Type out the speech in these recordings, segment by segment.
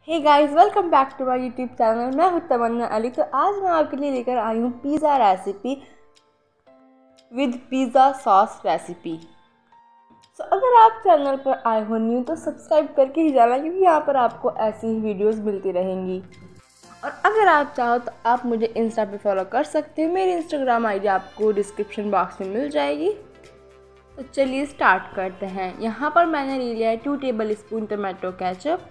Hey guys, welcome back to my YouTube channel. मैं हूं तमन्ना अली। तो आज मैं आपके लिए लेकर आई हूं pizza recipe with pizza sauce recipe. So अगर आप चैनल पर आए हो न्यू तो सब्सक्राइब करके ही जाना, क्योंकि यहाँ पर आपको ऐसी ही वीडियोस मिलती रहेंगी। और अगर आप चाहो तो आप मुझे इंस्टा पे फॉलो कर सकते हो। मेरी इंस्टाग्राम आईडी आपको डिस्क्रिप्शन बॉक्स में मिल जाएगी। तो चलिए स्टार्ट करते हैं। यहाँ पर मैंने ले लिया है 2 टेबल स्पून टमाटो केचप।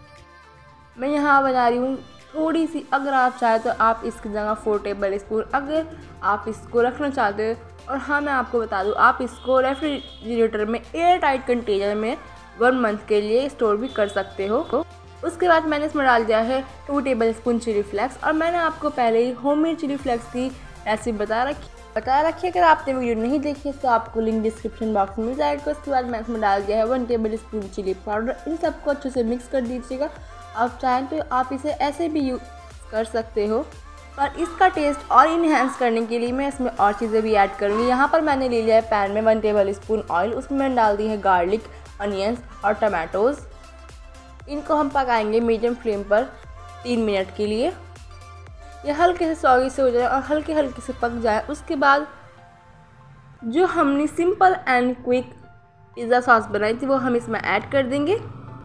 मैं यहाँ बना रही हूँ थोड़ी सी। अगर आप चाहें तो आप इसकी जगह 4 टेबल स्पून अगर आप इसको रखना चाहते हो। और हाँ, मैं आपको बता दूँ, आप इसको रेफ्रिजरेटर में एयर टाइट कंटेनर में 1 मंथ के लिए स्टोर भी कर सकते हो। उसके बाद मैंने इसमें डाल दिया है 2 टेबल स्पून चिली फ्लेक्स। और मैंने आपको पहले ही होममेड चिली फ्लेक्स की रेसिपी बता रखी। अगर आपने वीडियो नहीं देखी तो आपको लिंक डिस्क्रिप्शन बॉक्स में मिल जाएगा। उसके बाद मैं इसमें डाल दिया है 1 टेबल स्पून चिली पाउडर। इन सबको अच्छे से मिक्स कर दीजिएगा। आप चाहें तो आप इसे ऐसे भी यूज़ कर सकते हो, पर इसका टेस्ट और इन्हेंस करने के लिए मैं इसमें और चीज़ें भी ऐड करूँगी। यहाँ पर मैंने ले लिया है पैन में 1 टेबल स्पून ऑयल। उसमें मैंने डाल दी है गार्लिक, अनियंस और टमाटोज़। इनको हम पकाएंगे मीडियम फ्लेम पर 3 मिनट के लिए। ये हल्के से सॉगी से हो जाए और हल्के हल्के से पक जाए। उसके बाद जो हमने simple and quick pizza sauce बनाई थी वो हम इसमें ऐड कर देंगे।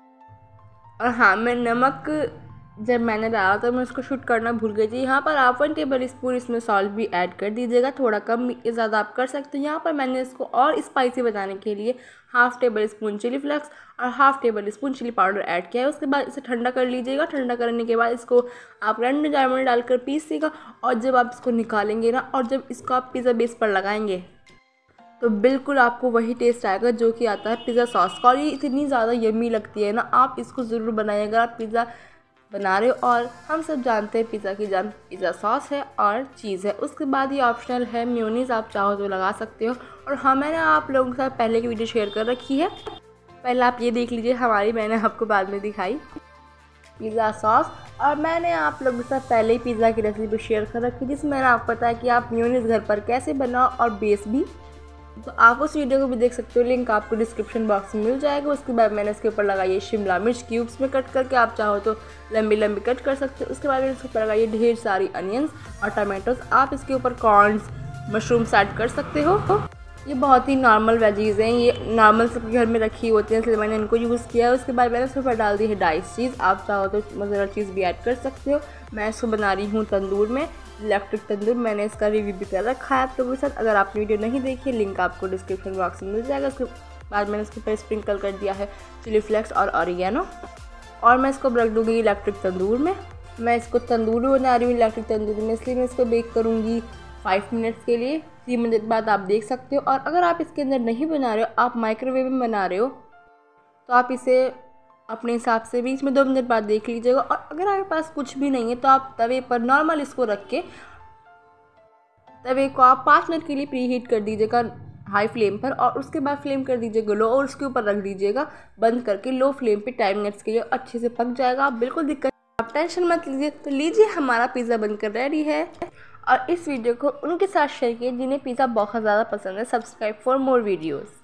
और हाँ, मैं नमक जब मैंने डाला तो मैं उसको शूट करना भूल गई थी। यहाँ पर आप 1 टेबल स्पून इसमें सॉल्ट भी ऐड कर दीजिएगा। थोड़ा कम ज़्यादा आप कर सकते हो। यहाँ पर मैंने इसको और स्पाइसी बनाने के लिए 1/2 टेबल स्पून चिली फ्लेक्स और 1/2 tablespoon chilli powder add किया है। उसके बाद इसे ठंडा कर लीजिएगा। ठंडा करने के बाद इसको आप ग्राइंडर जार में डालकर पीसिएगा। और जब आप इसको निकालेंगे ना, और जब इसको आप पिज़्ज़ा बेस पर लगाएंगे तो बिल्कुल आपको वही टेस्ट आएगा जो कि आता है पिज़्ज़ा सॉस का। और ये इतनी ज़्यादा यम्मी लगती है ना, आप इसको ज़रूर बनाइए अगर आप पिज़्ज़ा बना रहे हो। और हम सब जानते हैं पिज़्ज़ा की जान पिज़्ज़ा सॉस है और चीज़ है। उसके बाद ये ऑप्शनल है, मेयोनीज़ आप चाहो तो लगा सकते हो। और हाँ, मैंने आप लोगों के साथ पहले की वीडियो शेयर कर रखी है, पहले आप ये देख लीजिए। मैंने आपको बाद में दिखाई पिज़्ज़ा सॉस। और मैंने आप लोगों के साथ पहले ही पिज़्ज़ा की रेसिपी शेयर कर रखी, जिसमें मैंने आपको बताया कि आप मेयोनीज़ घर पर कैसे बनाओ और बेस भी। तो आप उस वीडियो को भी देख सकते हो, लिंक आपको डिस्क्रिप्शन बॉक्स में मिल जाएगा। उसके बाद मैंने इसके ऊपर लगाई है शिमला मिर्च क्यूब्स में कट करके, आप चाहो तो लंबी लंबी कट कर सकते हो। उसके बाद मैंने इसके ऊपर लगाई है ढेर सारी अनियंस और टमाटोज। आप इसके ऊपर कॉर्न्स, मशरूम्स ऐड कर सकते हो। ये बहुत ही नॉर्मल वेजीज़ हैं, ये नॉर्मल सबके घर में रखी होती हैं, इसलिए मैंने इनको यूज़ किया है। उसके बाद मैंने इसके ऊपर डाल दी है डाइस चीज़। आप चाहो तो मज़ेदार चीज़ भी ऐड कर सकते हो। मैं इसको बना रही हूँ तंदूर में, इलेक्ट्रिक तंदूर। मैंने इसका रिव्यू भी कर रखा है आप लोगों के साथ। अगर आपने वीडियो नहीं देखी, लिंक आपको डिस्क्रिप्शन बॉक्स में मिल जाएगा। उसके बाद मैंने इसके ऊपर स्प्रिंकल कर दिया है चिली फ्लेक्स और ऑरिगेनो। और मैं इसको रख दूँगी इलेक्ट्रिक तंदूर में। मैं इसको तंदूर बना रही हूँ इलेक्ट्रिक तंदूर में, इसलिए मैं इसको बेक करूँगी 5 मिनट्स के लिए। 3 मिनट बाद आप देख सकते हो। और अगर आप इसके अंदर नहीं बना रहे हो, आप माइक्रोवेव में बना रहे हो, तो आप इसे अपने हिसाब से बीच में 2 मिनट बाद देख लीजिएगा। और अगर आपके पास कुछ भी नहीं है तो आप तवे पर नॉर्मल इसको रख के तवे को आप 5 मिनट के लिए प्री हीट कर दीजिएगा हाई फ्लेम पर। और उसके बाद फ्लेम कर दीजिएगा लो और उसके ऊपर रख दीजिएगा बंद करके लो फ्लेम पे 10 मिनट्स के लिए। अच्छे से पक जाएगा, आप बिल्कुल दिक्कत, आप टेंशन मत लीजिए। तो लीजिए, हमारा पिज़्ज़ा बनकर रेडी है। और इस वीडियो को उनके साथ शेयर कीजिए जिन्हें पिज़्ज़ा बहुत ज़्यादा पसंद है। Subscribe for more videos.